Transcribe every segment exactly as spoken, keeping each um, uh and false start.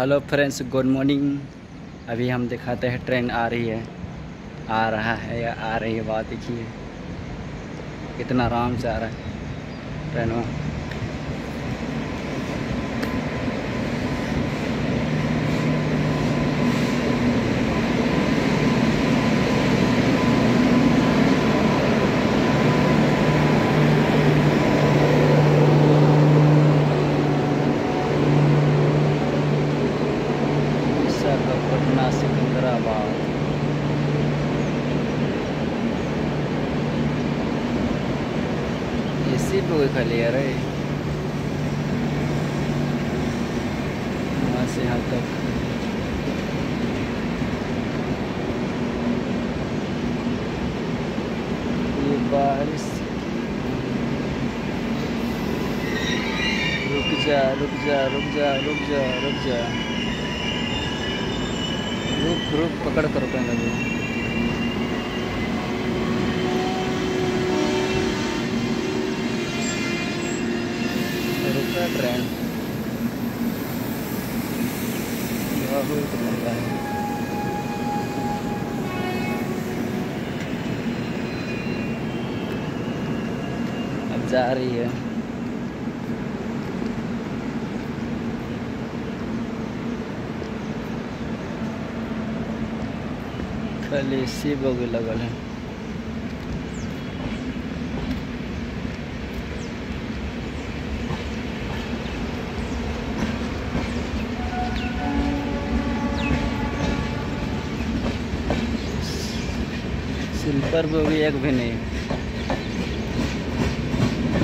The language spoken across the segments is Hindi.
Hello friends, good morning. अभी हम दिखाते हैं ट्रेन आ रही है, आ रहा है या आ रही है। बात देखिए कितना आराम से आ रहा है ट्रेन में। पटना सिकंदराबाद। एसी पे कोई खाली है रे, वहाँ से यहाँ तक। ये बारिश, रुक जा रुक जा रुक जा रुक जा रुक जा रुक रुक पकड़ कर रुकने लगे। रुका ट्रेन, बहुत लंबा है। अब जा रही है। खाली एसी बोगी लगल है। स्लीपर बोगी एक भी नहीं।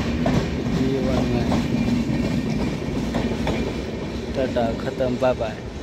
जीवन में टाटा खत्म, बाय बाय।